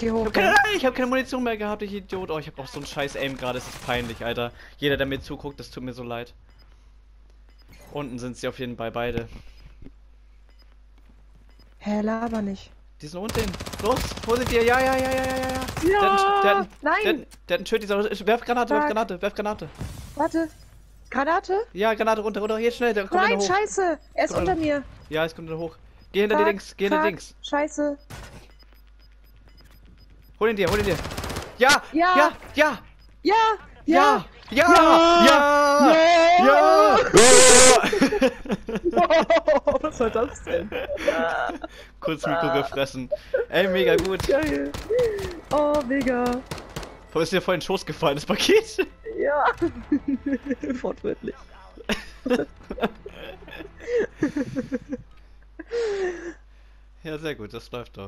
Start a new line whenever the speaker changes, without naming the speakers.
geh hoch.
Ich hab keine Munition mehr gehabt, ich Idiot. Oh, ich hab auch so einen scheiß Aim gerade, es ist peinlich, Alter. Jeder, der mir zuguckt, das tut mir so leid. Unten sind sie auf jeden Fall beide.
Hä, laber nicht.
Die sind unten. Los, wo sind die? Ja.
Ja!
Der hat einen Schild, werf Granate.
Warte. Granate?
Ja, Granate runter, jetzt schnell, der kommt
Nein,
hoch.
scheiße! Er ist
Komm
unter
runter.
mir.
Ja, es kommt da hoch. Geh hinter dir links,
Scheiße.
Hol ihn dir. Ja!
Was war das denn?
Kurz Mikro gefressen. Ey, mega gut.
Geil. Oh, mega.
Warum ist dir voll in den Schoß gefallen, das Paket?
Ja. Wortwörtlich.
Ja, sehr gut, das läuft doch.